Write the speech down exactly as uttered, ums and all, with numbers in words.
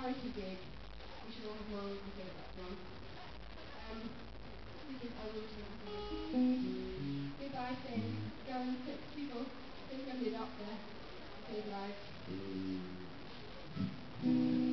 charity gig. We should all have one and go to that one. Um, this is our routine. Goodbye thing. Go and sit people. There's going to be a doctor. Save lives.